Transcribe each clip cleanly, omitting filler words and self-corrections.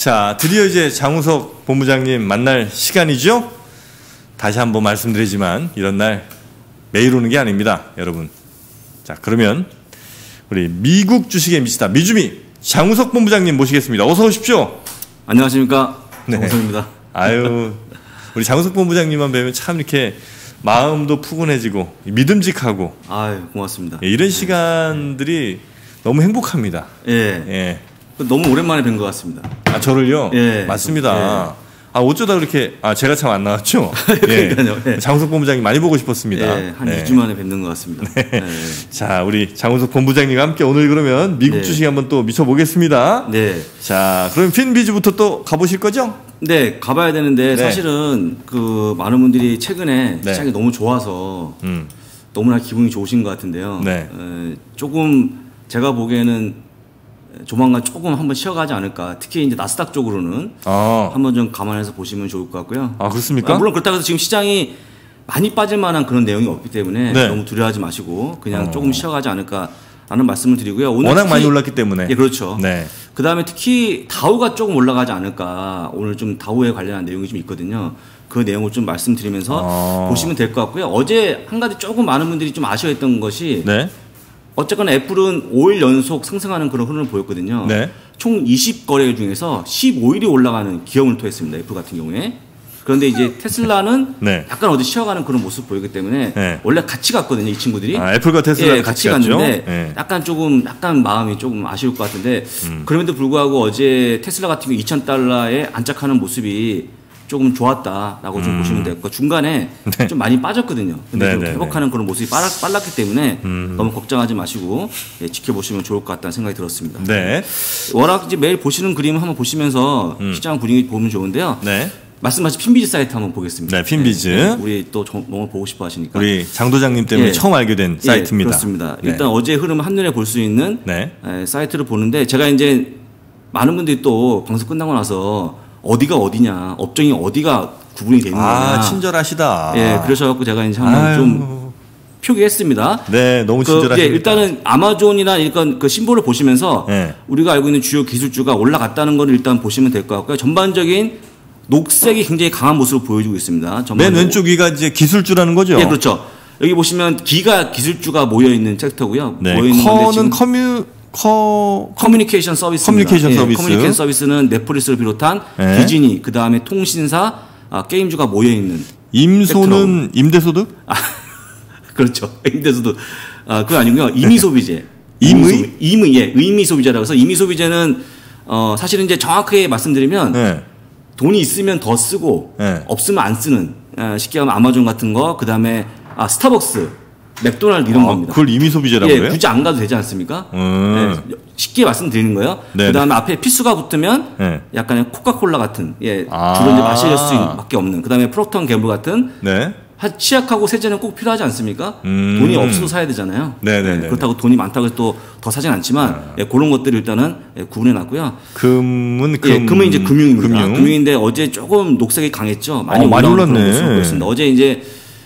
자, 드디어 이제 장우석 본부장님 만날 시간이죠? 다시 한번 말씀드리지만 이런 날 매일 오는 게 아닙니다, 여러분. 자, 그러면 우리 미국 주식에 미치다 미주미 장우석 본부장님 모시겠습니다. 어서 오십시오. 안녕하십니까. 네. 장우석입니다. 아유, 우리 장우석 본부장님만 뵈면 참 이렇게 마음도 푸근해지고 믿음직하고. 아유, 고맙습니다. 예, 이런 시간들이 너무 행복합니다. 예. 예. 너무 오랜만에 뵌 것 같습니다. 아, 저를요? 예. 맞습니다. 예. 아, 어쩌다 그렇게, 제가 참 안 나왔죠? 그러니까요. 예. 장우석 본부장님 많이 보고 싶었습니다. 예, 한 2주 만에 뵙는 것 같습니다. 네. 예. 자, 우리 장우석 본부장님과 함께 오늘 그러면 미국 네. 주식 한번 또 미쳐보겠습니다. 네. 자, 그럼 핀비즈부터 또 가보실 거죠? 네, 가봐야 되는데, 네. 사실은 많은 분들이 최근에 네. 시장이 너무 좋아서 너무나 기분이 좋으신 것 같은데요. 네. 조금 제가 보기에는 조만간 조금 한번 쉬어가지 않을까. 특히 이제 나스닥 쪽으로는 한번 좀 감안해서 보시면 좋을 것 같고요. 아, 그렇습니까? 물론 그렇다고 해서 지금 시장이 많이 빠질 만한 그런 내용이 없기 때문에 네. 너무 두려워하지 마시고 그냥 조금 쉬어가지 않을까라는 말씀을 드리고요. 오늘 워낙 특히, 많이 올랐기 때문에. 예, 그렇죠. 네. 그 다음에 특히 다우가 조금 올라가지 않을까. 오늘 좀 다우에 관련한 내용이 좀 있거든요. 그 내용을 좀 말씀드리면서 보시면 될 것 같고요. 어제 한 가지 조금 많은 분들이 좀 아쉬워했던 것이 네. 어쨌거나 애플은 5일 연속 상승하는 그런 흐름을 보였거든요. 네. 총 20거래 중에서 15일이 올라가는 기업을 토했습니다. 애플 같은 경우에. 그런데 이제 테슬라는 네. 약간 어디 쉬어가는 그런 모습 보이기 때문에 네. 원래 같이 갔거든요. 이 친구들이. 애플과 테슬라 예, 같이 갔는데 네. 약간 마음이 조금 아쉬울 것 같은데 그럼에도 불구하고 어제 테슬라 같은 경우 2,000달러에 안착하는 모습이 조금 좋았다라고 좀 보시면 될 것 같고 중간에 네. 좀 많이 빠졌거든요. 근데 네, 좀 네, 회복하는 그런 모습이 빨랐기 때문에 너무 걱정하지 마시고 지켜보시면 좋을 것 같다는 생각이 들었습니다. 네. 워낙 이제 매일 보시는 그림 한번 보시면서 시장 분위기 보면 좋은데요. 네. 말씀하신 핀비즈 사이트 한번 보겠습니다. 네, 핀비즈. 네, 우리 또 너무 보고 싶어 하시니까. 우리 장도장님 때문에 예. 처음 알게 된 사이트입니다. 그렇습니다. 네. 일단 어제 흐름을 한눈에 볼 수 있는 네. 사이트를 보는데 제가 이제 많은 분들이 또 방송 끝나고 나서 어디가 어디냐, 업종이 어디가 구분이 되는 거냐. 친절하시다. 예, 그러셔갖고 제가 이제 한번 좀 표기했습니다. 네, 너무 친절하십니다. 예, 일단은 아마존이나 일단 그 심볼을 보시면서 네. 우리가 알고 있는 주요 기술주가 올라갔다는 걸 일단 보시면 될 것 같고요. 전반적인 녹색이 굉장히 강한 모습을 보여주고 있습니다. 맨 왼쪽 위가 이제 기술주라는 거죠? 예, 그렇죠. 여기 보시면 기가 기술주가 모여 있는 섹터고요. 네, 모여 있는 커는 커뮤니케이션 서비스. 커뮤니케이션 서비스. 커뮤니케이션 서비스는 넷플릭스를 비롯한 네. 디즈니, 그 다음에 통신사, 게임주가 모여 있는. 임소는 임대소득? 그렇죠. 임대소득. 그거 아니고요. 임의소비재. 임의? 의미소비재라고 해서 임의소비재는 사실은 이제 정확하게 말씀드리면 네. 돈이 있으면 더 쓰고 네. 없으면 안 쓰는. 쉽게 하면 아마존 같은 거, 그 다음에 스타벅스, 맥도날드 이런 겁니다. 그걸 임의소비재라고 해요? 굳이 안 가도 되지 않습니까? 네, 쉽게 말씀드리는 거예요. 네. 그 다음에 앞에 필수가 붙으면 네. 약간의 코카콜라 같은, 주로 이제 마실 수밖에 없는. 그 다음에 프록터 & 갬블 같은 네. 치약하고 세제는 꼭 필요하지 않습니까? 돈이 없어도 사야 되잖아요. 네네네. 그렇다고 돈이 많다고 해서 또 더 사진 않지만 그런 것들을 일단은 구분해 놨고요. 금은 금은 이제 금융입니다. 금융인데 어제 조금 녹색이 강했죠. 많이 올랐네. 그렇습니다. 어제 이제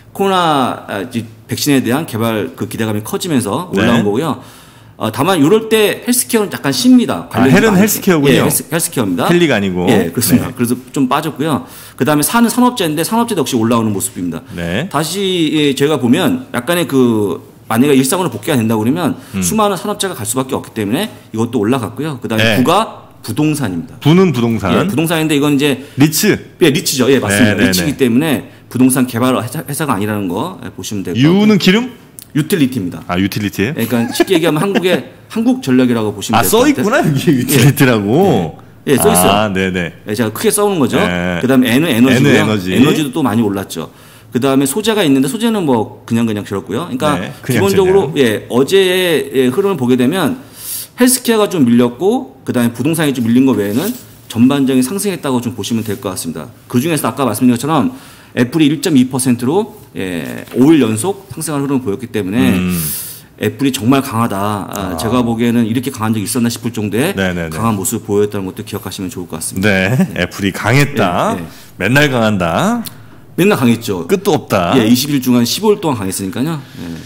코로나 백신에 대한 개발 그 기대감이 커지면서 올라온 네. 거고요. 다만 이럴 때 헬스케어는 약간 쉽니다. 헬은 헬스케어군요. 예, 헬스케어입니다. 헬리가 아니고. 예, 그렇습니다. 네. 그래서 좀 빠졌고요. 그 다음에 산업재인데 산업재도 역시 올라오는 모습입니다. 네. 다시 저희가 보면 약간의 만약에 일상으로 복귀가 된다고 그러면 수많은 산업재가 갈 수밖에 없기 때문에 이것도 올라갔고요. 그 다음에 네. 부가 부동산입니다. 부는 부동산. 예, 부동산인데 이건 이제 리츠. 예, 리츠죠. 예, 맞습니다. 네, 리츠이기 때문에 부동산 개발 회사가 아니라는 거 보시면 되고. 유는 기름? 유틸리티입니다. 유틸리티예요? 그러니까 쉽게 얘기하면 한국 전력이라고 보시면 될 것 같아요. 써 있구나 여기 유틸리티라고. 예, 써 있어요. 네네. 예, 제가 크게 써놓은 거죠. 네. 그다음에 에너지고요. 에너지. 에너지도 또 많이 올랐죠. 그다음에 소재가 있는데 소재는 뭐 그냥 들었고요. 그러니까 네, 그냥 기본적으로 어제의 흐름을 보게 되면 헬스케어가 좀 밀렸고 그다음에 부동산이 좀 밀린 거 외에는 전반적인 상승했다고 좀 보시면 될 것 같습니다. 그 중에서 아까 말씀드린 것처럼 애플이 1.2%로 5일 연속 상승하는 흐름을 보였기 때문에 애플이 정말 강하다. 제가 보기에는 이렇게 강한 적이 있었나 싶을 정도의 네네네. 강한 모습을 보였다는 것도 기억하시면 좋을 것 같습니다. 네. 애플이 강했다. 맨날 강한다. 맨날 강했죠. 끝도 없다. 예, 20일 중간 15일 동안 강했으니까요.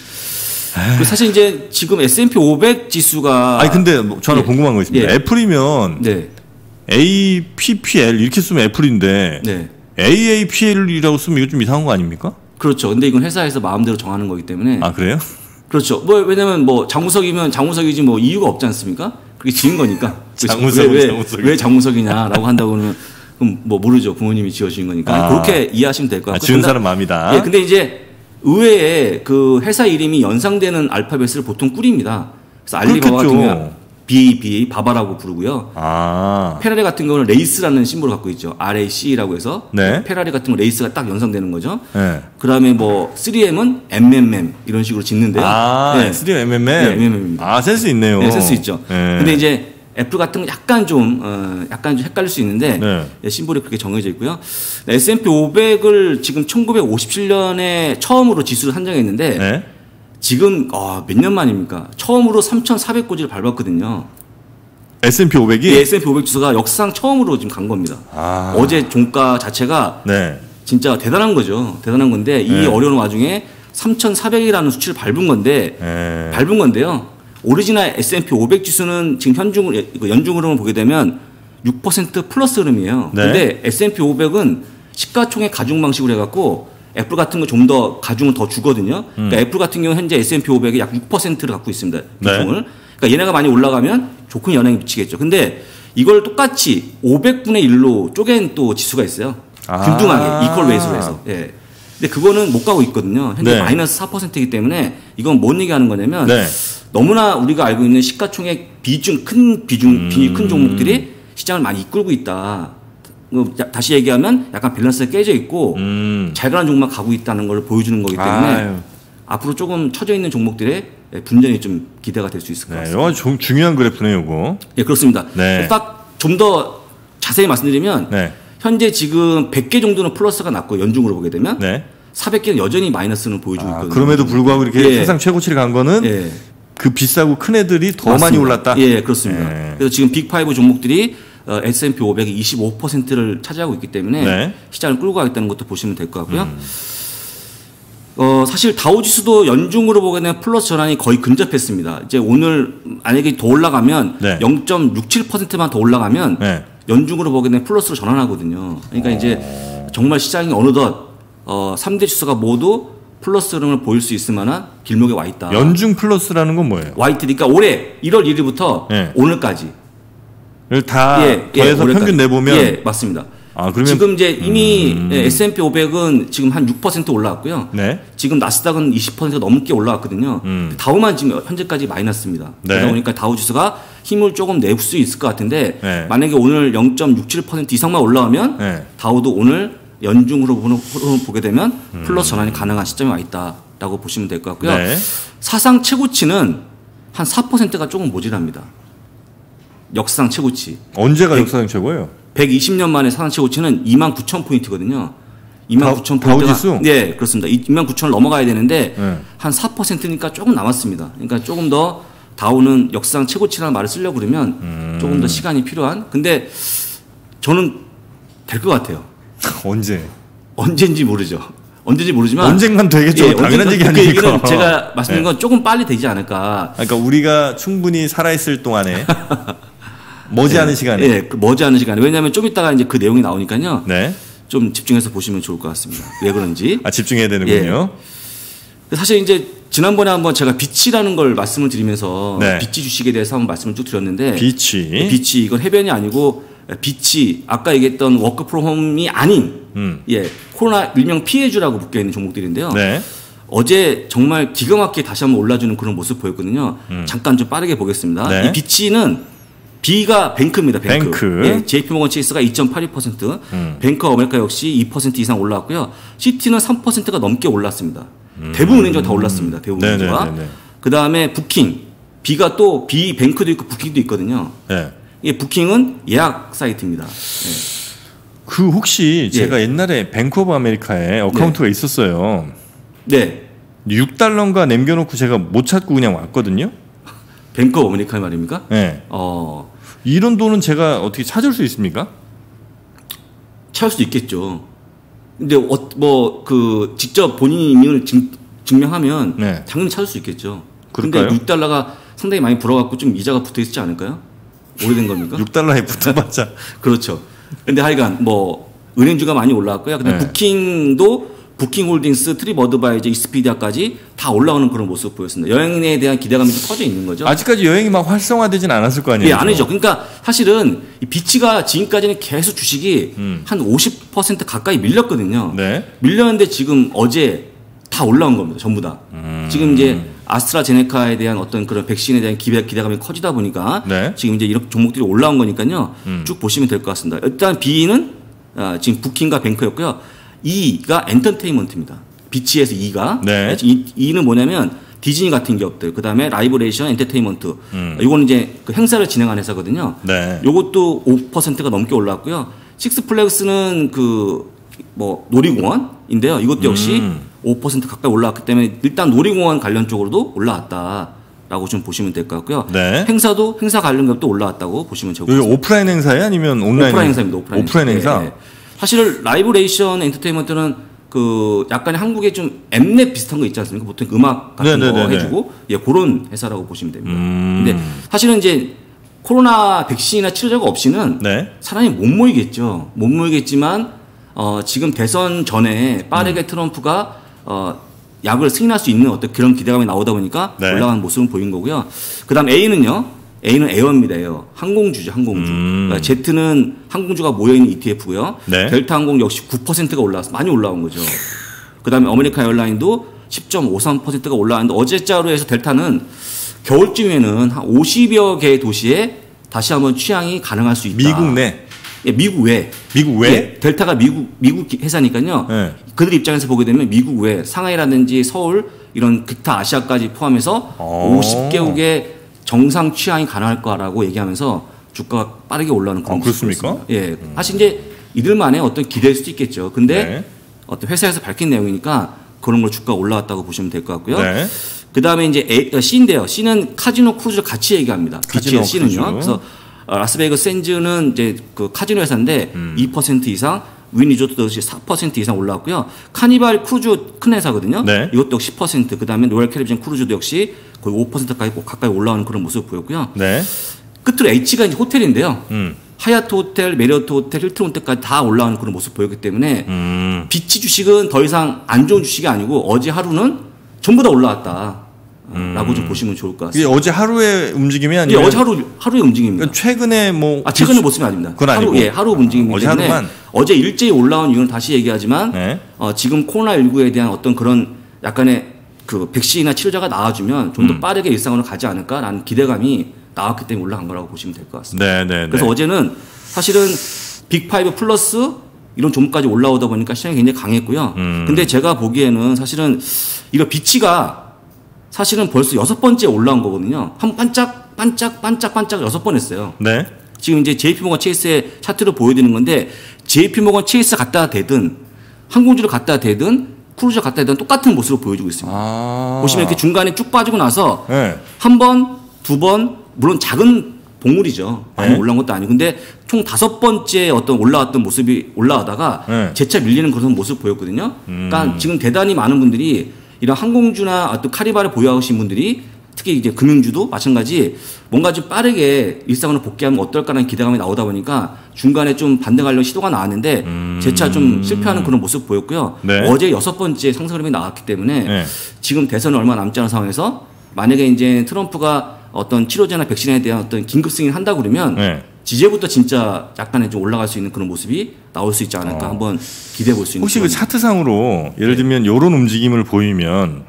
예. 사실 이제 지금 S&P 500 지수가 아니 근데 저 하나 궁금한 거 있습니다. 예. 애플이면 네. APPL 이렇게 쓰면 애플인데 네. AAPL이라고 쓰면 이거 좀 이상한 거 아닙니까? 그렇죠. 근데 이건 회사에서 마음대로 정하는 거기 때문에. 아, 그래요? 그렇죠. 뭐 왜냐면 뭐 장우석이면 장우석이지 뭐 이유가 없지 않습니까? 그게 지은 거니까. 왜 장우석이냐라고 한다고 그러면 그럼 뭐 모르죠. 부모님이 지어주신 거니까. 그렇게 이해하시면 될 것 같고. 지은 사람 마음이다. 예, 근데 이제 의외에 그 회사 이름이 연상되는 알파벳을 보통 꾸립니다. 그래서 알리바바 같은 경우는 BABA 바바라고 부르고요. 페라리 같은 경우는 레이스라는 심볼을 갖고 있죠. RAC라고 해서. 네. 페라리 같은 거 레이스가 딱 연상되는 거죠. 네. 그다음에 뭐 3M은 MMM 이런 식으로 짓는데요. 네. 3MMM. 네, MMM입니다. 센스 있네요. 네, 센스 있죠. 네. 근데 이제 애플 같은 건 약간 좀 헷갈릴 수 있는데 네. 심볼이 그렇게 정해져 있고요. S&P 500을 지금 1957년에 처음으로 지수를 산정했는데 네. 지금 몇 년 만입니까? 처음으로 3,400고지를 밟았거든요. S&P 500이? 네, S&P 500 지수가 역사상 처음으로 지금 간 겁니다. 어제 종가 자체가 네. 진짜 대단한 거죠. 대단한 건데 이 어려운 와중에 3,400이라는 수치를 밟은 건데요. 오리지널 S&P 500 지수는 지금 연중 흐름을 보게 되면 6% 플러스 흐름이에요. 네. 근데 S&P 500은 시가총액 가중 방식으로 해갖고 애플 같은 거 좀 더 가중을 더 주거든요. 그러니까 애플 같은 경우 현재 S&P 500이 약 6%를 갖고 있습니다. 비중을. 네. 그러니까 얘네가 많이 올라가면 좋은 영향이 미치겠죠. 근데 이걸 똑같이 500분의 1로 쪼갠 또 지수가 있어요. 균등하게 이퀄 웨이스로 해서. 예. 근데 그거는 못 가고 있거든요. 현재 네. 마이너스 4%이기 때문에 이건 뭔 얘기하는 거냐면 네. 너무나 우리가 알고 있는 시가총액 비중이 큰 종목들이 시장을 많이 이끌고 있다. 다시 얘기하면 약간 밸런스가 깨져 있고 잘 가는 종목만 가고 있다는 걸 보여주는 거기 때문에 앞으로 조금 처져 있는 종목들의 분전이 좀 기대가 될 수 있을 것 같습니다. 이거 좀 중요한 그래프네요, 이거. 예, 그렇습니다. 네. 딱 좀 더 자세히 말씀드리면 네. 현재 지금 100개 정도는 플러스가 났고 연중으로 보게 되면 400개는 여전히 마이너스는 보여주고 있거든요. 그럼에도 불구하고 이렇게 세상 최고치를 간 거는 그 비싸고 큰 애들이 더 맞습니다. 많이 올랐다. 예, 그렇습니다. 그래서 지금 빅5 종목들이 S&P 500이 25%를 차지하고 있기 때문에 시장을 끌고 가겠다는 것도 보시면 될 것 같고요. 사실 다우지수도 연중으로 보게 되면 플러스 전환이 거의 근접했습니다. 이제 오늘 만약에 더 올라가면 0.67%만 더 올라가면 연중으로 보게 되면 플러스로 전환하거든요. 그러니까 이제 정말 시장이 어느덧 3대 지수가 모두 플러스 흐름을 보일 수 있을 만한 길목에 와 있다. 연중 플러스라는 건 뭐예요? 와 있다. 그러니까 올해 1월 1일부터 오늘까지 다 더해서 평균 내보면 예, 맞습니다. 그러면 지금 이제 이미 S&P 500은 지금 한 6% 올라왔고요. 지금 나스닥은 20% 넘게 올라왔거든요. 다우만 지금 현재까지 마이너스입니다. 그러다 보니까 다우 지수가 힘을 조금 낼 수 있을 것 같은데 만약에 오늘 0.67% 이상만 올라오면 다우도 오늘 연중으로 보게 되면 플러스 전환이 가능한 시점에 와 있다라고 보시면 될 것 같고요. 사상 최고치는 한 4%가 조금 모자랍니다. 역사상 최고치. 언제가 역사상 최고예요? 120년 만에 사상 최고치는 29,000포인트거든요. 29,000포인트가. 다우지수? 네, 그렇습니다. 29,000을 넘어가야 되는데 한 4%니까 조금 남았습니다. 그러니까 조금 더 다우는 역사상 최고치라는 말을 쓰려고 그러면 조금 더 시간이 필요한. 근데 저는 될 것 같아요. 언제인지 모르죠. 언제인지 모르지만 언젠간 되겠죠. 당연한 얘기 아닙니까? 제가 말씀드린 건 조금 빨리 되지 않을까. 그러니까 우리가 충분히 살아있을 동안에 머지않은 시간에. 머지않은 시간에. 왜냐하면 좀 이따가 이제 그 내용이 나오니까요. 좀 집중해서 보시면 좋을 것 같습니다. 왜 그런지. 집중해야 되는군요. 사실 이제 지난번에 한번 제가 비치라는 걸 말씀을 드리면서 비치 주식에 대해서 한번 말씀을 쭉 드렸는데 비치 이건 해변이 아니고 비치 아까 얘기했던 워크 프롬 홈이 아닌 코로나 일명 피해주라고 묶여 있는 종목들인데요. 어제 정말 기가 막히게 다시 한번 올라주는 그런 모습 보였거든요. 잠깐 좀 빠르게 보겠습니다. 이 비치는 B가 뱅크입니다. 뱅크. JP모건 체이스가 2.82%, 뱅크 아메리카 역시 2% 이상 올라왔고요. 시티는 3%가 넘게 올랐습니다. 대부분 은행주가 다 올랐습니다. 대부분 은행주가. 그 다음에 부킹. B가 또 뱅크도 있고 부킹도 있거든요. 이 부킹은 예약 사이트입니다. 그 혹시 제가 옛날에 뱅크 오브 아메리카에 어카운트가 있었어요. 6달러인가 남겨놓고 제가 못 찾고 그냥 왔거든요. 뱅크 오브 아메리카 말입니까? 이런 돈은 제가 어떻게 찾을 수 있습니까? 찾을 수 있겠죠. 근데 직접 본인이 임의를 증명하면 당연히 찾을 수 있겠죠. 그런데 6달러가 상당히 많이 불어갖고 좀 이자가 붙어 있지 않을까요? 오래된 겁니까? 6달러에 붙어봤자. 그렇죠. 근데 하여간 뭐 은행주가 많이 올라왔고요. 근데 부킹도 부킹홀딩스, 트립어드바이저, 익스피디아까지 다 올라오는 그런 모습을 보였습니다. 여행에 대한 기대감이 좀 커져 있는 거죠. 아직까지 여행이 막 활성화되진 않았을 거 아니에요? 예, 아니죠. 그러니까 사실은 이 비치가 지금까지는 계속 주식이 한 50% 가까이 밀렸거든요. 네. 밀렸는데 지금 어제 다 올라온 겁니다. 전부 다. 지금 이제 아스트라제네카에 대한 어떤 그런 백신에 대한 기대감이 커지다 보니까 네. 지금 이제 이런 종목들이 올라온 거니까요. 쭉 보시면 될 것 같습니다. 일단 B는 지금 부킹과 뱅크였고요. E가 엔터테인먼트입니다. 비치에서 E가. 네. E는 뭐냐면 디즈니 같은 기업들, 그 다음에 라이브레이션 엔터테인먼트. 이거는 이제 그 행사를 진행하는 회사거든요. 네. 요것도 5%가 넘게 올랐고요. 식스플렉스는 그 뭐 놀이공원인데요. 이것도 역시 5% 가까이 올라왔기 때문에 일단 놀이공원 관련 쪽으로도 올라왔다라고 좀 보시면 될 것 같고요. 네. 행사도 행사 관련 기업도 올라왔다고 보시면 좋을 것 여기 같습니다. 오프라인 행사예요? 아니면 온라인? 오프라인 행사입니다. 오프라인 행사. 네, 네. 사실 라이브레이션 엔터테인먼트는 그 약간의 한국에 좀 엠넷 비슷한 거 있지 않습니까? 보통 음악 같은 거 해주고 예, 그런 회사라고 보시면 됩니다. 근데 사실은 이제 코로나 백신이나 치료제가 없이는 네. 사람이 못 모이겠죠. 못 모이겠지만 지금 대선 전에 빠르게 트럼프가 약을 승인할 수 있는 어떤 그런 기대감이 나오다 보니까 네. 올라가는 모습은 보인 거고요. 그다음 A는요. A는 에어입니다. 에어. 항공주죠. 항공주. 그러니까 Z는 항공주가 모여있는 ETF고요. 네. 델타 항공 역시 9%가 올라왔어. 많이 올라온 거죠. 그다음에 아메리칸 에어라인도 10.53%가 올라왔는데 어제자로 해서 델타는 겨울쯤에는 한 50여 개의 도시에 다시 한번 취항이 가능할 수 있다. 미국 내. 예, 미국 외. 미국 외? 예, 델타가 미국 회사니까요. 네. 그들 입장에서 보게 되면 미국 외, 상하이라든지 서울 이런 기타 아시아까지 포함해서 50개국의 정상 취항이 가능할 거라고 얘기하면서 주가가 빠르게 올라오는 그런 그렇습니까? 예, 사실 이제 이들만의 어떤 기대일 수도 있겠죠. 근데 네. 어떤 회사에서 밝힌 내용이니까 그런 걸 주가가 올라왔다고 보시면 될 것 같고요. 네. 그 다음에 이제 C인데요. C는 카지노 크루즈를 같이 얘기합니다. 카지노 C는요. 크루즈. 그래서 라스베이거스 샌즈는 이제 그 카지노 회사인데 2% 이상, 윈 리조트도 역시 4% 이상 올라왔고요. 카니발 크루즈 큰 회사거든요. 네. 이것도 역시 10%. 그 다음에 로얄 캐리비안 크루즈도 역시 거의 5%까지 가까이 올라오는 그런 모습을 보였고요. 네. 끝으로 H가 이제 호텔인데요. 음. 하얏트 호텔, 메리어트 호텔, 힐튼 호텔까지 다 올라오는 그런 모습을 보였기 때문에 비치 주식은 더 이상 안 좋은 주식이 아니고 어제 하루는 전부 다 올라왔다. 라고 좀 보시면 좋을 것 이게 같습니다. 어제 하루의 움직임이 예, 아니면 어제 하루의 움직임입니다. 최근에 뭐 최근의 모습이 아닙니다. 그건 아니고. 하루 움직임이기 어제 때문에 하루만. 어제 일제히 올라온 이유는 다시 얘기하지만 네. 지금 코로나19에 대한 어떤 그런 약간의 그 백신이나 치료제가 나와주면 좀 더 빠르게 일상으로 가지 않을까라는 기대감이 나왔기 때문에 올라간 거라고 보시면 될 것 같습니다. 네, 네, 네. 그래서 어제는 사실은 빅5 플러스 이런 종목까지 올라오다 보니까 시장이 굉장히 강했고요. 근데 제가 보기에는 사실은 이거 비치가 사실은 벌써 6번째 올라온 거거든요. 한 반짝 6번 했어요. 네. 지금 이제 JP모건 체이스의 차트를 보여드리는 건데 JP모건 체이스 갖다 대든 항공주를 갖다 대든 크루즈 갖다 대든 똑같은 모습을 보여주고 있습니다. 보시면 이렇게 중간에 쭉 빠지고 나서 네. 한 번, 두 번 물론 작은 봉우리죠. 많이 네. 올라온 것도 아니고 근데 총 5번째 어떤 올라왔던 모습이 올라가다가 네. 재차 밀리는 그런 모습을 보였거든요. 그러니까 지금 대단히 많은 분들이 이런 항공주나 어떤 카니발을 보유하신 분들이 특히 이제 금융주도 마찬가지 뭔가 좀 빠르게 일상으로 복귀하면 어떨까라는 기대감이 나오다 보니까 중간에 좀 반등하려는 시도가 나왔는데 재차 좀 실패하는 그런 모습 보였고요. 네. 어제 6번째 상승 흐름이 나왔기 때문에 네. 지금 대선은 얼마 남지 않은 상황에서 만약에 이제 트럼프가 어떤 치료제나 백신에 대한 어떤 긴급 승인을 한다 그러면 네. 이제부터 진짜 약간의 좀 올라갈 수 있는 그런 모습이 나올 수 있지 않을까 한번 기대해 볼 수 있는. 혹시 그 차트상으로 예를 들면 이런 움직임을 보이면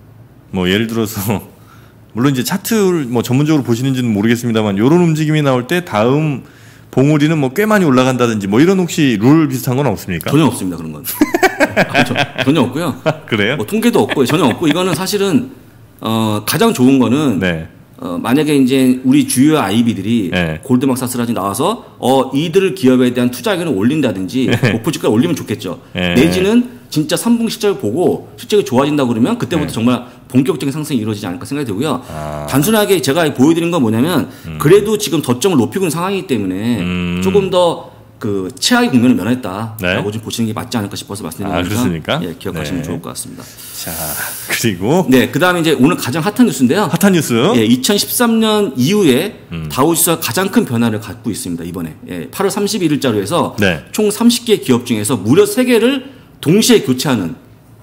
뭐 예를 들어서 물론 이제 차트를 뭐 전문적으로 보시는지는 모르겠습니다만 이런 움직임이 나올 때 다음 봉우리는 뭐 꽤 많이 올라간다든지 뭐 이런 혹시 룰 비슷한 건 없습니까? 전혀 없습니다 그런 건. 전혀 없고요. 그래요? 뭐 통계도 없고 전혀 없고 이거는 사실은 가장 좋은 거는 네. 만약에 이제 우리 주요 IB들이 네. 골드만삭스라든지 나와서 이들 기업에 대한 투자 의견을 올린다든지 목표 주가를 올리면 좋겠죠. 네. 내지는 진짜 3분기 실적을 보고 실적이 좋아진다 그러면 그때부터 정말 본격적인 상승이 이루어지지 않을까 생각이 들고요. 단순하게 제가 보여드린 건 뭐냐면 그래도 지금 덧점을 높이고 있는 상황이기 때문에 조금 더 그 최악의 국면을 면했다라고 네. 좀 보시는 게 맞지 않을까 싶어서 말씀드립니다. 그렇습니까? 예, 기억하시면 네. 좋을 것 같습니다. 자, 그리고 네, 그다음에 이제 오늘 가장 핫한 뉴스인데요. 핫한 뉴스. 예, 2013년 이후에 다우지수가 가장 큰 변화를 갖고 있습니다. 이번에 8월 31일자로 해서 네. 총 30개 기업 중에서 무려 3개를 동시에 교체하는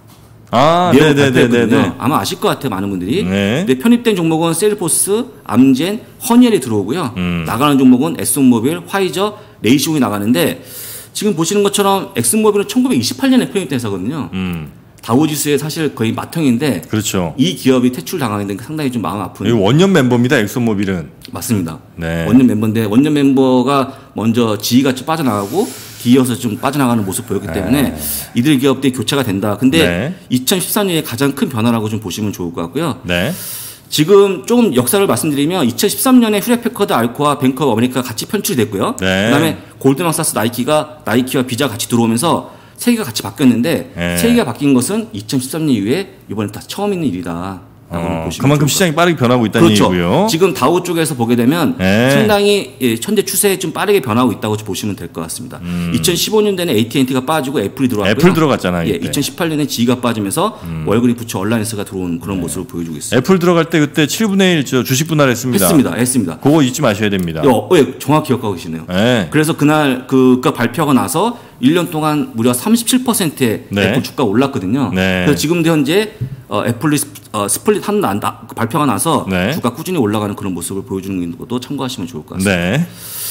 아, 내용 네네네네. 발표했거든요. 아마 아실 것 같아요, 많은 분들이. 네. 근데 편입된 종목은 셀포스, 암젠, 허니엘이 들어오고요. 나가는 종목은 엑슨모빌, 화이저, 레이시온이 나가는데 지금 보시는 것처럼 엑슨모빌은 1928년에 편입된 회사거든요. 다우지수의 사실 거의 맏형인데 그렇죠. 이 기업이 퇴출당하게 된 게 상당히 좀 마음 아픈. 이 원년 멤버입니다. 엑소모빌은. 맞습니다. 네. 원년 멤버인데 원년 멤버가 먼저 지휘같이 빠져나가고 뒤이어서 좀 빠져나가는 모습 보였기 때문에 이들 기업들이 교체가 된다. 근데 2014년에 가장 큰 변화라고 좀 보시면 좋을 것 같고요. 네. 지금 조금 역사를 말씀드리면 2013년에 휴레패커드, 알코아, 뱅크 오브 아메리카가 같이 편출됐고요. 네. 그다음에 골드만삭스, 나이키와 비자 같이 들어오면서 세 개가 같이 바뀌었는데 네. 세 개가 바뀐 것은 2013년 이후에 이번에 다 처음 있는 일이다. 그만큼 시장이 빠르게 변하고 있다는 그렇죠. 얘기고요. 지금 다우 쪽에서 보게 되면 네. 상당히 현재 추세에 좀 빠르게 변하고 있다고 보시면 될 것 같습니다. 2015년대는 AT&T가 빠지고 애플이 들어왔고요. 애플 들어갔잖아요. 예, 이때. 2018년에 G가 빠지면서 월그린 부처 얼라이언스가 들어온 그런 모습을 보여주고 있습니다. 애플 들어갈 때 그때 7분의 1 주식 분할했습니다. 했습니다. 그거 잊지 마셔야 됩니다. 예, 정확히 기억하고 계시네요. 네. 그래서 그날 그가 발표하고 나서 1년 동안 무려 37%의 네. 애플 주가가 올랐거든요. 네. 그래서 지금도 현재 애플이 스플릿 한다 발표가 나서 네. 주가 꾸준히 올라가는 그런 모습을 보여주는 것도 참고하시면 좋을 것 같습니다. 네.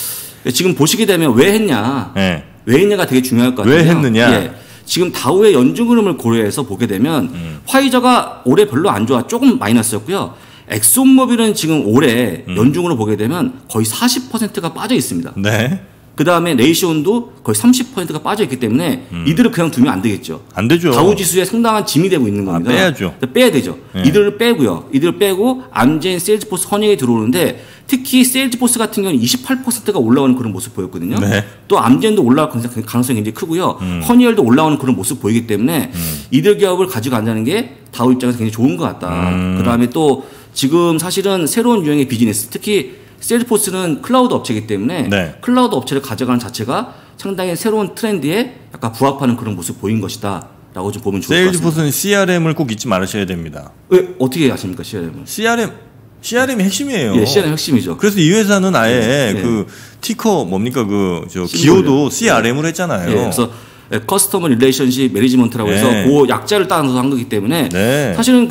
지금 보시게 되면 왜 했냐, 네. 왜 했냐가 되게 중요할 것 같아요. 왜 했느냐? 예. 지금 다우의 연중 흐름을 고려해서 보게 되면 화이저가 올해 별로 안 좋아, 조금 마이너스였고요. 엑소모빌은 지금 올해 연중으로 보게 되면 거의 40%가 빠져 있습니다. 네. 그 다음에 레이시온도 거의 30%가 빠져 있기 때문에 이들을 그냥 두면 안 되겠죠. 안 되죠. 다우 지수에 상당한 짐이 되고 있는 겁니다. 빼야죠. 빼야 되죠. 이들을 빼고요. 이들을 빼고 암젠, 세일즈포스, 허니에 들어오는데 특히 세일즈포스 같은 경우는 28%가 올라오는 그런 모습 보였거든요. 네. 또 암젠도 올라올 가능성이 굉장히 크고요. 허니엘도 올라오는 그런 모습 보이기 때문에 이들 기업을 가지고 간다는 게 다우 입장에서 굉장히 좋은 것 같다. 그 다음에 또 지금 사실은 새로운 유형의 비즈니스, 특히 세일즈포스는 클라우드 업체이기 때문에 네. 클라우드 업체를 가져가는 자체가 상당히 새로운 트렌드에 약간 부합하는 그런 모습 보인 것이다 라고 좀 보면 좋을 것 같습니다. 세일즈포스는 CRM을 꼭 잊지 말으셔야 됩니다. 왜 어떻게 아십니까 CRM은? CRM이 핵심이에요. 예, CRM 핵심이죠. 그래서 이 회사는 아예 네. 그 티커 뭡니까 기호도 CRM으로 했잖아요. 예, 그래서 커스터머 릴레이션십 매니지먼트라고 해서 네. 그 약자를 따서 한 거기 때문에 네. 사실은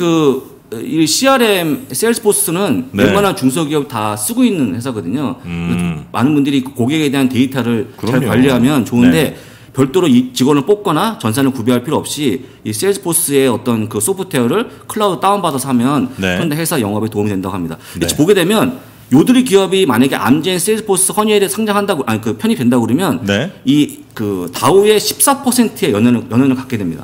이 CRM 세일즈포스는 네. 웬만한 중소기업 다 쓰고 있는 회사거든요. 많은 분들이 고객에 대한 데이터를 잘 그럼요. 관리하면 좋은데 네. 별도로 이 직원을 뽑거나 전산을 구비할 필요 없이 이 세일즈포스의 어떤 그 소프트웨어를 클라우드 다운받아서 하면 네. 현대 회사 영업에 도움이 된다고 합니다. 네. 보게 되면 요들이 기업이 만약에 암젠, 세일즈포스, 허니엘에 상장한다고 편입된다고 그러면 네. 이 그 다우의 14%의 연연을 갖게 됩니다.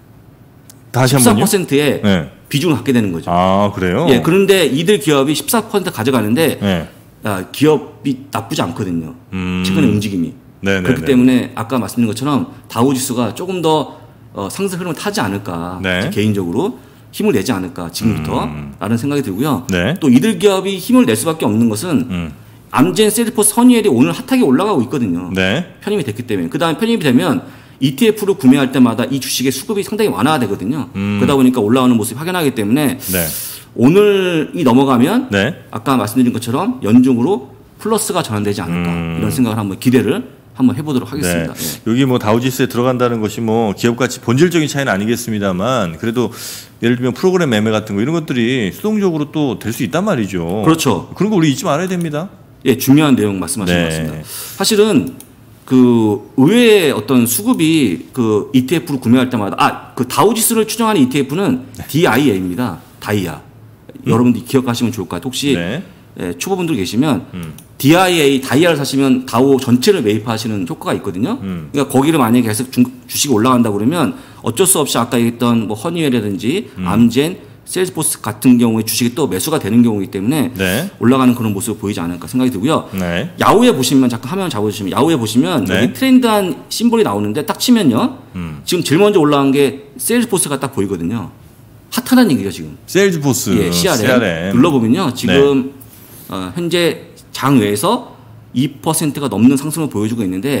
다시 한 번요. 14%의 네. 비중을 갖게 되는 거죠. 아, 그래요? 예, 그런데 이들 기업이 14% 가져가는데 네. 기업이 나쁘지 않거든요. 최근의 움직임이. 네네네. 그렇기 때문에 아까 말씀드린 것처럼 다우지수가 조금 더 상승 흐름을 타지 않을까. 네. 개인적으로 힘을 내지 않을까 지금부터 라는 생각이 들고요. 네. 또 이들 기업이 힘을 낼 수밖에 없는 것은 암젠, 세일즈포스, 허니엘이 오늘 핫하게 올라가고 있거든요. 네. 편입이 됐기 때문에. 그 다음에 편입이 되면 ETF를 구매할 때마다 이 주식의 수급이 상당히 완화가 되거든요. 그러다 보니까 올라오는 모습이 확연하기 때문에 네. 오늘이 넘어가면 네. 아까 말씀드린 것처럼 연중으로 플러스가 전환되지 않을까 이런 생각을 한번 기대를 한번 해보도록 하겠습니다. 네. 예. 여기 다우지수에 들어간다는 것이 기업 가치 본질적인 차이는 아니겠습니다만 그래도 예를 들면 프로그램 매매 같은 거 이런 것들이 수동적으로 또 될 수 있단 말이죠. 그렇죠. 그런 거 우리 잊지 말아야 됩니다. 예, 중요한 내용 말씀하신 것 네. 같습니다. 사실은 그 의외의 어떤 수급이 그 ETF를 구매할 때마다 그 다우지수를 추정하는 ETF는 DIA입니다. 다이아. 여러분들이 기억하시면 좋을 것 같아요. 혹시 네. 초보분들 계시면 다이아를 사시면 다우 전체를 매입하시는 효과가 있거든요. 그러니까 거기를 만약에 계속 주식이 올라간다 그러면 어쩔 수 없이 아까 얘기했던 허니웰이라든지 암젠, 세일즈포스 같은 경우에 주식이 또 매수가 되는 경우이기 때문에 네. 올라가는 그런 모습을 보이지 않을까 생각이 들고요. 네. 야후에 보시면 잠깐 화면 잡아주시면 야후에 보시면 네. 여기 트렌드한 심볼이 나오는데 딱 치면요. 지금 제일 먼저 올라간 게 세일즈포스가 딱 보이거든요. 핫하다는 얘기죠 지금. 세일즈포스, 예, CRM 눌러보면요. 지금 현재 장외에서 2%가 넘는 상승을 보여주고 있는데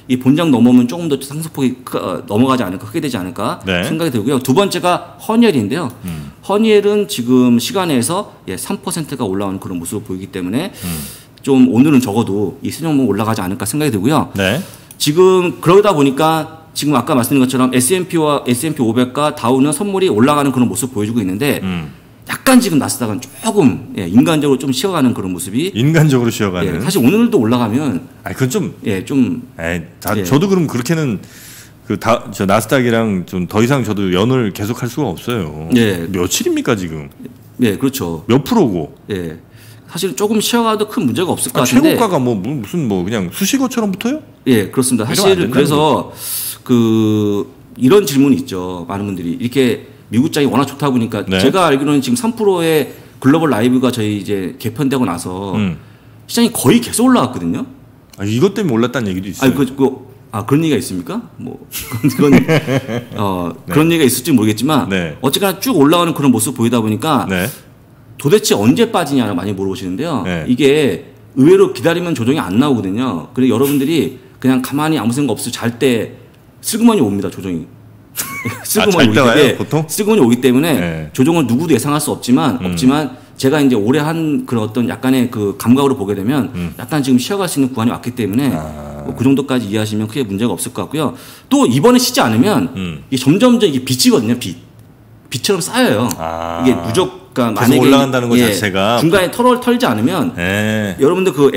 이 본장 넘어오면 조금 더 상승폭이 넘어가지 않을까, 크게 되지 않을까 네. 생각이 들고요. 두 번째가 허니엘인데요. 허니엘은 지금 시간에서 3%가 올라오는 그런 모습을 보이기 때문에 좀 오늘은 적어도 이 수익률 올라가지 않을까 생각이 들고요. 네. 지금 그러다 보니까 지금 아까 말씀드린 것처럼 S&P와 S&P 500과 다우는 선물이 올라가는 그런 모습을 보여주고 있는데 약간 지금 나스닥은 조금 인간적으로 좀 쉬어가는 그런 모습이 인간적으로 쉬어가는. 사실 오늘도 올라가면 그건 좀. 좀 저도 그럼 그렇게는 저 나스닥이랑 좀 더 이상 저도 연을 계속할 수가 없어요. 며칠입니까 지금? 그렇죠. 몇 프로고? 사실 조금 쉬어가도 큰 문제가 없을 것 같은데. 최고가가 무슨 그냥 수식어처럼 붙어요? 그렇습니다. 사실 그래서 이런 질문이 있죠. 많은 분들이 이렇게 미국장이 워낙 좋다 보니까 제가 알기로는 지금 3%의 글로벌 라이브가 저희 이제 개편되고 나서 시장이 거의 계속 올라갔거든요. 이것 때문에 올랐다는 얘기도 있어요. 그런 얘기가 있습니까? 그런 얘기가 있을지 모르겠지만 어쨌거나 쭉 올라오는 그런 모습 보이다 보니까 도대체 언제 빠지냐를 많이 물어보시는데요. 이게 의외로 기다리면 조정이 안 나오거든요. 그래서 여러분들이 그냥 가만히 아무 생각 없이 잘 때 슬그머니 옵니다. 조정이. 슬그머니 오기 때문에 조정을 누구도 예상할 수 없지만 제가 이제 올해 한 그런 어떤 약간의 그 감각으로 보게 되면 약간 지금 쉬어갈 수 있는 구간이 왔기 때문에 그 정도까지 이해하시면 크게 문제가 없을 것 같고요. 또 이번에 쉬지 않으면 이게 점점 이게 빛이거든요. 빛처럼 쌓여요. 이게 그러니까 만약에 올라간다는 것 자체가 중간에 털지 않으면 여러분들 그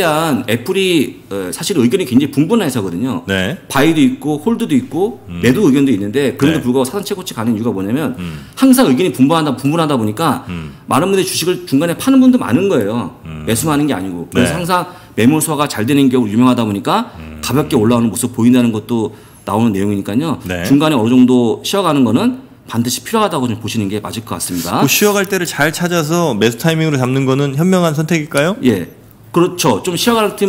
애플이 사실 의견이 굉장히 분분해서거든요. 바이도 있고 홀드도 있고 매도 의견도 있는데 그런데 불구하고 사상 최고치 가는 이유가 뭐냐면 항상 의견이 분분하다 보니까 많은 분들이 주식을 중간에 파는 분도 많은 거예요. 매수만 하는 게 아니고 그래서 항상 매물 소화가 잘 되는 경우 유명하다 보니까 가볍게 올라오는 모습 보인다는 것도 나오는 내용이니까요. 중간에 어느 정도 쉬어가는 거는 반드시 필요하다고 좀 보시는 게 맞을 것 같습니다. 쉬어갈 때를 잘 찾아서 매수 타이밍으로 잡는 거는 현명한 선택일까요? 그렇죠. 좀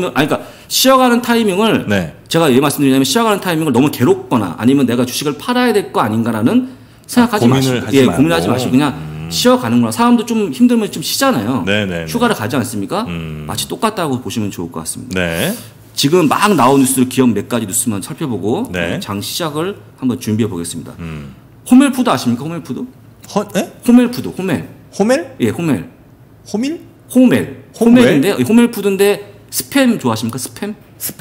쉬어가는 타이밍을 제가 왜 말씀드리냐면 쉬어가는 타이밍을 너무 괴롭거나 아니면 내가 주식을 팔아야 될 거 아닌가라는 생각하지 마시고 고민하지 마시고 그냥 쉬어가는구나. 사람도 좀 힘들면 좀 쉬잖아요. 휴가를 가지 않습니까? 마치 똑같다고 보시면 좋을 것 같습니다. 지금 막 나온 뉴스를 기업 몇 가지 뉴스만 살펴보고 장 시작을 한번 준비해 보겠습니다. 호멜푸드 아십니까? 호멜푸드? 호멜푸드, 호멜. 호멜? 호멜. 호밀? 호멜인데 호멜푸드인데 스팸 좋아하십니까? 스팸?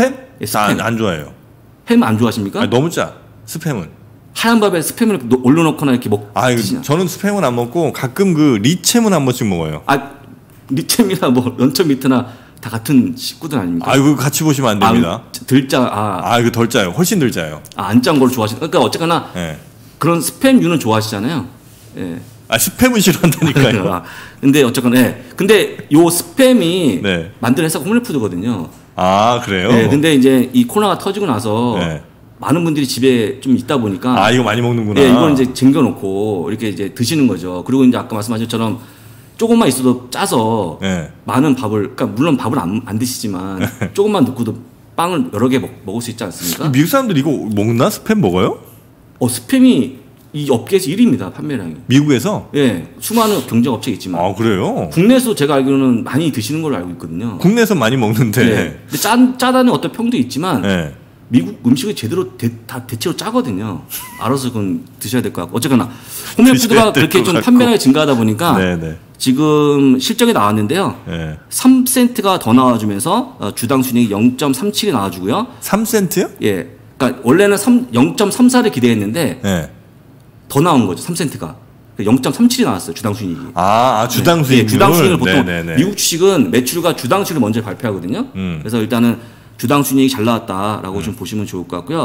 스팸? 안 좋아해요. 햄 안 좋아하십니까? 너무 짜. 스팸은. 하얀 밥에 스팸을 올려놓거나 이렇게 드시나? 저는 스팸은 안 먹고 가끔 리챔은 한 번씩 먹어요. 리챔이나 런처 미트나 다 같은 식구들 아닙니까? 그거 같이 보시면 안 됩니다. 덜 짜. 이거 덜 짜요. 훨씬 덜 짜요. 안 짠 걸 좋아하시는. 그러니까 어쨌거나 그런 스팸류는 좋아하시잖아요. 스팸은 싫어한다니까요. 근데 어쨌거나 근데 요 스팸이 만드는 회사가 호멜푸드거든요. 그래요? 근데 이제 이 코로나가 터지고 나서 많은 분들이 집에 좀 있다 보니까 이거 많이 먹는구나. 이걸 이제 쟁겨놓고 이렇게 이제 드시는 거죠. 그리고 이제 아까 말씀하신 것처럼 조금만 있어도 짜서 많은 밥을, 그러니까 물론 밥을 안 드시지만 조금만 넣고도 빵을 여러 개 먹을 수 있지 않습니까? 미국 사람들 이거 먹나? 스팸 먹어요? 스팸이 이 업계에서 1위입니다. 판매량이. 미국에서? 수많은 경쟁업체가 있지만. 그래요? 국내에서 제가 알기로는 많이 드시는 걸로 알고 있거든요. 국내에서 많이 먹는데. 근데 짜다는 어떤 평도 있지만 미국 음식이 다 대체로 짜거든요. 알아서 그건 드셔야 될 것 같고. 어쨌거나 호멜푸드가 그렇게 좀 판매량이 증가하다 보니까 지금 실적이 나왔는데요. 3센트가 더 나와주면서 주당 순이익이 0.37이 나와주고요. 3센트요? 그러니까 원래는 0.34를 기대했는데 더 나온 거죠. 3센트가. 0.37이 나왔어요. 주당 순이익이. 주당 순이익. 주당 순이익을 보통 미국 주식은 매출과 주당 순이익을 먼저 발표하거든요. 그래서 일단은 주당 순이익이 잘 나왔다라고 좀 보시면 좋을 것 같고요.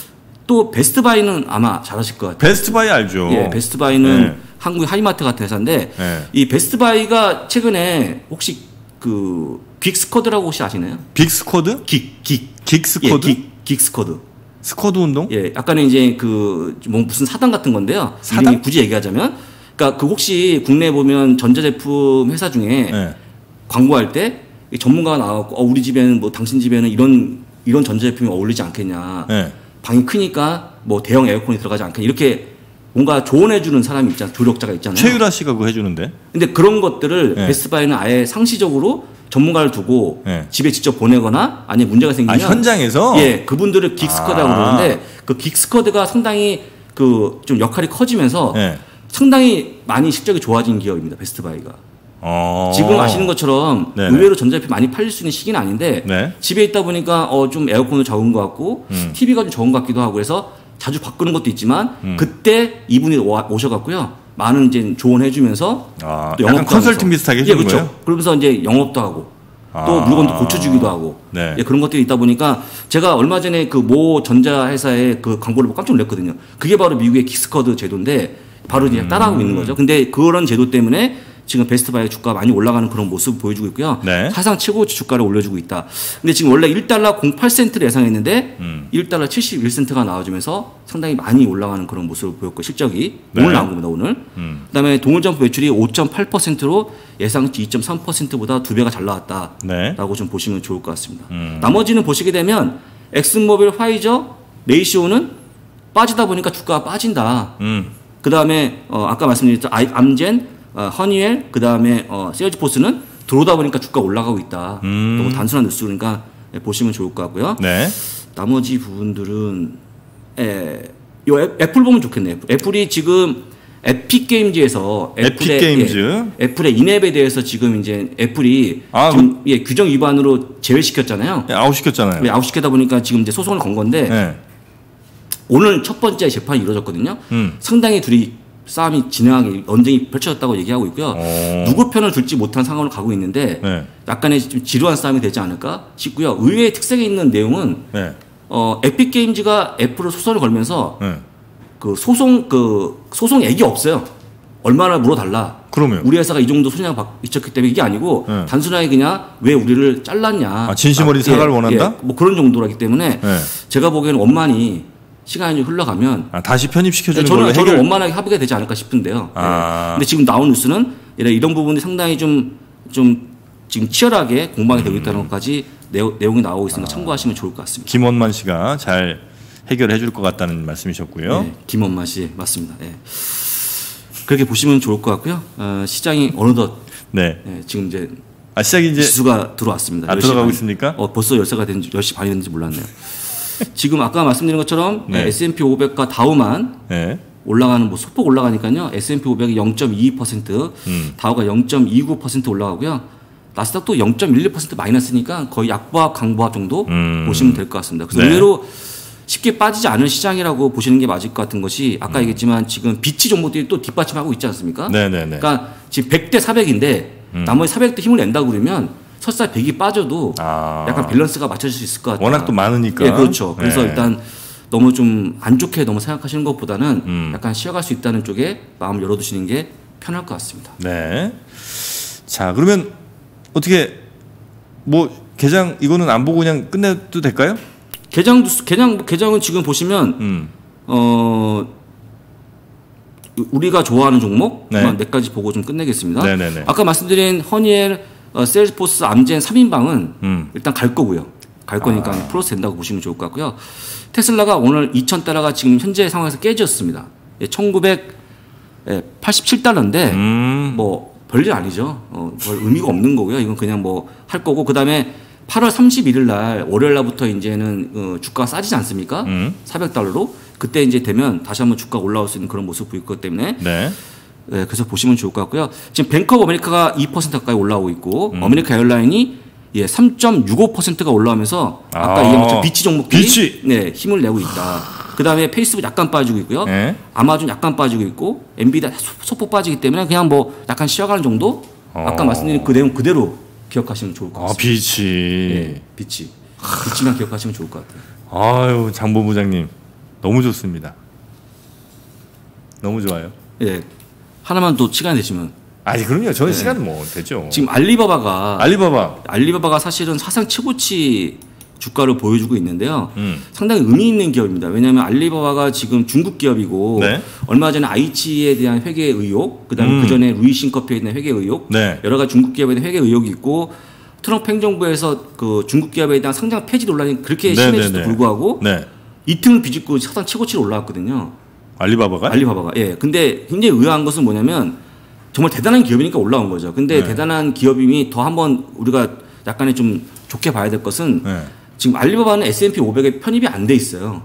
또 베스트바이는 아마 잘 아실 것 같아요. 베스트바이 알죠. 베스트바이는 한국의 하이마트 같은 회사인데 이 베스트바이가 최근에 혹시 그 긱스쿼드라고 혹시 아시나요? 빅스쿼드? 긱스쿼드? 긱스쿼드. 스쿼드 운동? 약간은 이제 무슨 사당 같은 건데요. 사당? 굳이 얘기하자면, 그러니까 혹시 국내에 보면 전자제품 회사 중에 광고할 때 전문가가 나와서 우리 집에는 당신 집에는 이런 전자제품이 어울리지 않겠냐. 방이 크니까 대형 에어컨이 들어가지 않겠냐. 이렇게 뭔가 조언해주는 사람이 있잖아요. 조력자가 있잖아요. 최유라 씨가 그거 해주는데. 근데 그런 것들을 베스트바이는 아예 상시적으로 전문가를 두고 네. 집에 직접 보내거나 아니면 문제가 생기면 현장에서 예, 그분들을 긱스쿼드라고 그러는데 그 긱스쿼드가 상당히 그 좀 역할이 커지면서 네. 상당히 많이 실적이 좋아진 기업입니다. 베스트바이가. 지금 아시는 것처럼 네네. 의외로 전자제품 많이 팔릴 수 있는 시기는 아닌데 네. 집에 있다 보니까 좀 에어컨도 적은 것 같고 TV가 좀 적은 것 같기도 하고 그래서 자주 바꾸는 것도 있지만 그때 이분이 오셔갖고요. 많은 이제 조언해주면서 또 약간 영업도 컨설팅 하면서. 비슷하게 예, 해주는 그렇죠. 거예요? 그러면서 이제 영업도 하고 또 물건도 고쳐주기도 하고 네. 예, 그런 것들이 있다 보니까 제가 얼마 전에 그 모 전자회사의 그 광고를 보고 깜짝 놀랐거든요. 그게 바로 미국의 긱스쿼드 제도인데 바로 이제 따라하고 있는 거죠. 근데 그런 제도 때문에 지금 베스트바이의 주가가 많이 올라가는 그런 모습을 보여주고 있고요. 네. 사상 최고치 주가를 올려주고 있다. 근데 지금 원래 1달러 08센트를 예상했는데 1달러 71센트가 나와주면서 상당히 많이 올라가는 그런 모습을 보였고 실적이 네. 오늘 나온 겁니다. 오늘. 그다음에 동일점포 매출이 5.8%로 예상치 2.3%보다 2배가 잘 나왔다라고 네. 좀 보시면 좋을 것 같습니다. 나머지는 보시게 되면 엑슨모빌, 화이저, 레이시오는 빠지다 보니까 주가가 빠진다. 그다음에 아까 말씀드렸던 암젠, 허니웰, 그다음에 세일즈포스는 들어오다 보니까 주가 올라가고 있다. 너무 단순한 뉴스니까 보시면 좋을 것 같고요. 네. 나머지 부분들은 애플 보면 좋겠네요. 애플이 지금 에픽게임즈에서 에픽게임즈. 애플의 인앱에 대해서 지금 이제 애플이 아, 지금 규정 위반으로 제외시켰잖아요. 네, 아웃시켰잖아요. 네, 아웃시키다 보니까 지금 이제 소송을 건 건데 네. 오늘 첫 번째 재판이 이루어졌거든요. 상당히 둘이 싸움이 진행하게 언쟁이 펼쳐졌다고 얘기하고 있고요. 누구 편을 들지 못한 상황으로 가고 있는데 네. 약간의 좀 지루한 싸움이 되지 않을까 싶고요. 의외의 특색이 있는 내용은 네. 에픽게임즈가 애플을 소송을 걸면서 네. 그 소송액이 없어요. 얼마나 물어달라. 그러면 우리 회사가 이 정도 손해가 미쳤기 때문에 이게 아니고 네. 단순하게 그냥 왜 우리를 잘랐냐. 진심 어린 사과를 원한다? 뭐 그런 정도라기 때문에 네. 제가 보기에는 원만히 시간이 흘러가면 다시 편입시켜주는 걸로 저는 해결. 원만하게 합의가 되지 않을까 싶은데요. 아. 근데 지금 나온 뉴스는 이런 부분이 상당히 좀 지금 치열하게 공방이 되고 있다는 것까지 내용이 나오고 있으니까 참고하시면 좋을 것 같습니다. 김원만 씨가 잘 해결해 줄 것 같다는 말씀이셨고요. 네, 김원만 씨 맞습니다. 네. 그렇게 보시면 좋을 것 같고요. 시장이 어느덧 네. 지금 이제 시작이 이제 지수가 들어왔습니다. 들어가고 반. 있습니까? 벌써 10시 반이 됐는지 몰랐네요. 지금 아까 말씀드린 것처럼 네. S&P 500과 다우만 네. 올라가는 소폭 올라가니까요. S&P 500이 0.22%, 다우가 0.29% 올라가고요. 나스닥도 0.11% 마이너스니까 거의 약보합 강보합 정도 보시면 될 것 같습니다. 그래서 네. 의외로 쉽게 빠지지 않은 시장이라고 보시는 게 맞을 것 같은 것이 아까 얘기했지만 지금 비치 종목들이 또 뒷받침하고 있지 않습니까? 네네네. 그러니까 지금 100대 400인데 나머지 400대 힘을 낸다고 그러면 설사 100이 빠져도 약간 밸런스가 맞춰질 수 있을 것 같아요. 워낙 또 많으니까. 예, 그렇죠. 그래서 네. 일단 너무 좀 안 좋게 너무 생각하시는 것보다는 약간 쉬어갈 수 있다는 쪽에 마음을 열어두시는 게 편할 것 같습니다. 네. 자, 그러면 어떻게 뭐 개장 이거는 안 보고 그냥 끝내도 될까요? 개장은 지금 보시면 우리가 좋아하는 종목 네. 몇 가지 보고 좀 끝내겠습니다. 네네네. 아까 말씀드린 허니엘, 세일즈포스, 암젠 3인방은 일단 갈 거고요. 갈 거니까 플러스 된다고 보시면 좋을 것 같고요. 테슬라가 오늘 2,000달러가 지금 현재 상황에서 깨졌습니다. 1,987달러인데 뭐 별일 아니죠. 별 의미가 없는 거고요. 이건 그냥 뭐 할 거고 그다음에 8월 31일 날 월요일 날부터 이제는 주가가 싸지지 않습니까? 400달러로 그때 이제 되면 다시 한번 주가가 올라올 수 있는 그런 모습 보일 것 때문에 네. 네, 그래서 보시면 좋을 것 같고요. 지금 뱅크 오브 아메리카가 2% 가까이 올라오고 있고 아메리카 에어라인이 3.65%가 올라오면서 아까 얘기한 것처럼 비치 종목들이 비치. 네, 힘을 내고 있다. 그다음에 페이스북 약간 빠지고 있고요. 네. 아마존 약간 빠지고 있고 엔비디아 소폭 빠지기 때문에 그냥 뭐 약간 쉬어가는 정도. 아까 말씀드린 그 내용 그대로 기억하시면 좋을 것 같습니다. 비치. 네, 비치만 기억하시면 좋을 것 같아요. 아유, 장본부장님 너무 좋습니다. 너무 좋아요. 예. 하나만 또 시간 되시면. 그럼요. 저는 시간 뭐 되죠. 지금 알리바바가 사실은 사상 최고치 주가를 보여주고 있는데요. 상당히 의미 있는 기업입니다. 왜냐하면 알리바바가 지금 중국 기업이고 네. 얼마 전에 아이치에 대한 회계 의혹, 그다음에 그 전에 루이싱커피에 대한 회계 의혹, 네. 여러 가지 중국 기업에 대한 회계 의혹이 있고 트럼프 행정부에서 그 중국 기업에 대한 상장 폐지 논란이 그렇게 심해지도 불구하고 이 틈을 비집고 사상 최고치로 올라왔거든요. 알리바바가? 예. 근데 굉장히 의아한 것은 뭐냐면 정말 대단한 기업이니까 올라온 거죠. 근데 대단한 기업임이 더 한번 우리가 약간의 좀 좋게 봐야 될 것은 네. 지금 알리바바는 S&P 500에 편입이 안 돼 있어요.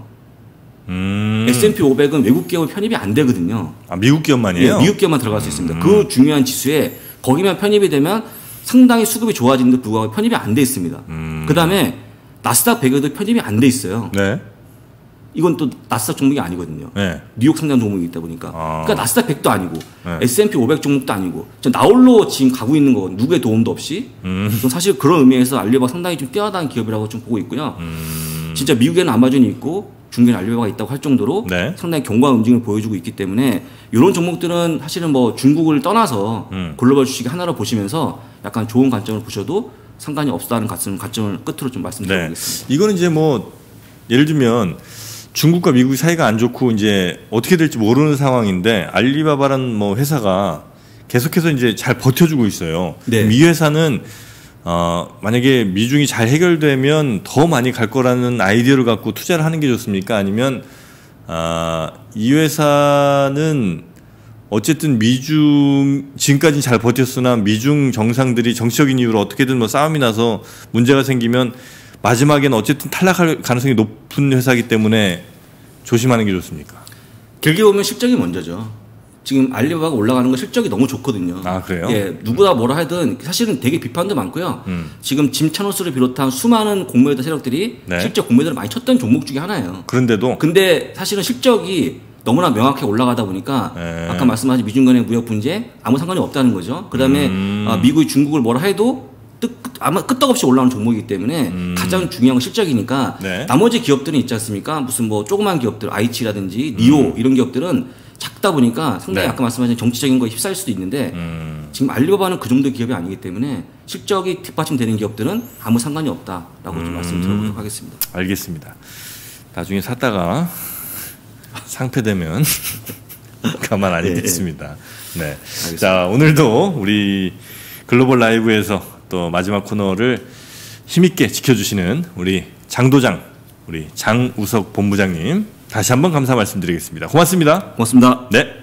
S&P 500은 외국 기업 편입이 안 되거든요. 아, 미국 기업만이에요? 네, 미국 기업만 들어갈 수 있습니다. 그 중요한 지수에 거기만 편입이 되면 상당히 수급이 좋아지는데 불구하고 편입이 안 돼 있습니다. 그다음에 나스닥 100에도 편입이 안 돼 있어요. 네. 이건 또 나스닥 종목이 아니거든요. 네. 뉴욕 상장 종목이 있다 보니까. 그러니까 나스닥 100도 아니고 네. S&P 500 종목도 아니고 나홀로 지금 가고 있는 거 누구의 도움도 없이 좀 사실 그런 의미에서 알리바바 상당히 좀 뛰어난 기업이라고 좀 보고 있고요. 진짜 미국에는 아마존이 있고 중국에는 알리바바가 있다고 할 정도로 네. 상당히 견고한 움직임을 보여주고 있기 때문에 이런 종목들은 사실은 뭐 중국을 떠나서 글로벌 주식 하나로 보시면서 약간 좋은 관점을 보셔도 상관이 없다는 관점을 끝으로 좀 말씀드리겠습니다. 네. 이거는 이제 뭐 예를 들면 중국과 미국 사이가 안 좋고 이제 어떻게 될지 모르는 상황인데 알리바바라는 뭐 회사가 계속해서 이제 잘 버텨주고 있어요. 네. 이 회사는 만약에 미중이 잘 해결되면 더 많이 갈 거라는 아이디어를 갖고 투자를 하는 게 좋습니까? 아니면 이 회사는 어쨌든 미중 지금까지는 잘 버텼으나 미중 정상들이 정치적인 이유로 어떻게든 뭐 싸움이 나서 문제가 생기면 마지막에는 어쨌든 탈락할 가능성이 높은 회사이기 때문에 조심하는 게 좋습니까? 길게 보면 실적이 먼저죠. 지금 알리바바가 올라가는 건 실적이 너무 좋거든요. 아, 그래요? 예, 누구나 뭐라 하든 사실은 되게 비판도 많고요. 지금 짐 차노스를 비롯한 수많은 공매도 세력들이 네. 실적 공매도를 많이 쳤던 종목 중에 하나예요. 그런데도 근데 사실은 실적이 너무나 명확하게 올라가다 보니까 네. 아까 말씀하신 미중 간의 무역 분쟁 아무 상관이 없다는 거죠. 그다음에 미국이 중국을 뭐라 해도 아마 끄떡없이 올라오는 종목이기 때문에 가장 중요한 건 실적이니까 네. 나머지 기업들은 있지 않습니까? 무슨 뭐 조그만 기업들 아이치라든지 니오 이런 기업들은 작다 보니까 상당히 네. 아까 말씀하신 정치적인 거에 휩싸일 수도 있는데 지금 알리바바는 그 정도의 기업이 아니기 때문에 실적이 뒷받침되는 기업들은 아무 상관이 없다라고 좀 말씀드려보도록 하겠습니다. 알겠습니다. 나중에 샀다가 상패되면 가만 안 있겠습니다. 네. 자, 오늘도 우리 글로벌 라이브에서 또 마지막 코너를 힘있게 지켜주시는 우리 장도장, 우리 장우석 본부장님 다시 한번 감사 말씀드리겠습니다. 고맙습니다. 고맙습니다. 네.